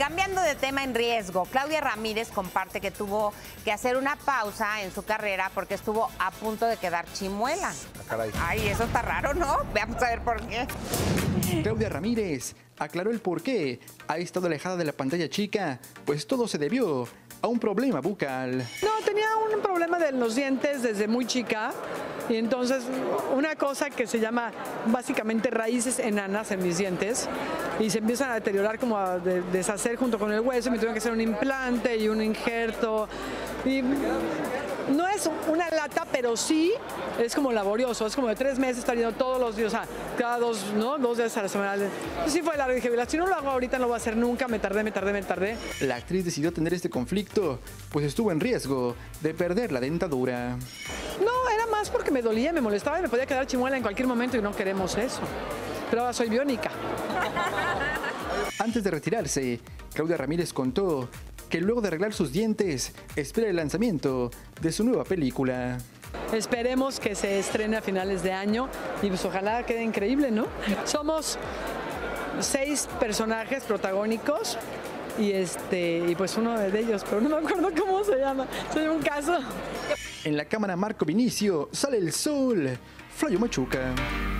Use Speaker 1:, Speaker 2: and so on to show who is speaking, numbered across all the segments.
Speaker 1: cambiando de tema en riesgo, Claudia Ramírez comparte que tuvo que hacer una pausa en su carrera porque estuvo a punto de quedar chimuela.
Speaker 2: Caray.
Speaker 1: Ay, eso está raro, ¿no? Veamos a ver por qué.
Speaker 3: Claudia Ramírez aclaró el por qué ha estado alejada de la pantalla chica, pues todo se debió a un problema bucal.
Speaker 4: No, tenía un problema de los dientes desde muy chica y entonces una cosa que se llama básicamente raíces enanas en mis dientes y se empiezan a deteriorar, como a deshacer junto con el hueso, y me tuvieron que hacer un implante y un injerto. Y no es una lata, pero sí es como laborioso, es como de 3 meses estar yendo todos los días, o sea, cada 2 días a la semana. Entonces sí fue largo, dije, si no lo hago ahorita no lo voy a hacer nunca, me tardé.
Speaker 3: La actriz decidió tener este conflicto, pues estuvo en riesgo de perder la dentadura.
Speaker 4: No, era más porque me dolía, me molestaba y me podía quedar chimuela en cualquier momento y no queremos eso. Pero ahora soy biónica.
Speaker 3: Antes de retirarse, Claudia Ramírez contó que luego de arreglar sus dientes, espera el lanzamiento de su nueva película.
Speaker 4: Esperemos que se estrene a finales de año y pues ojalá quede increíble, ¿no? Somos 6 personajes protagónicos y pues uno de ellos, pero no me acuerdo cómo se llama. Soy un caso.
Speaker 3: En la cámara Marco Vinicio sale el sol. Flavio Machuca.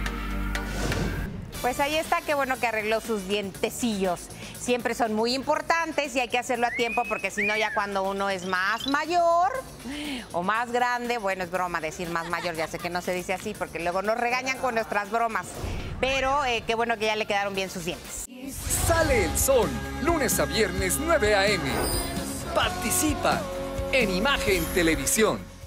Speaker 1: Pues ahí está, qué bueno que arregló sus dientecillos. Siempre son muy importantes y hay que hacerlo a tiempo porque si no ya cuando uno es más mayor o más grande, bueno, es broma decir más mayor, ya sé que no se dice así porque luego nos regañan con nuestras bromas. Pero qué bueno que ya le quedaron bien sus dientes.
Speaker 5: Sale el sol, lunes a viernes 9 a.m. Participa en Imagen Televisión.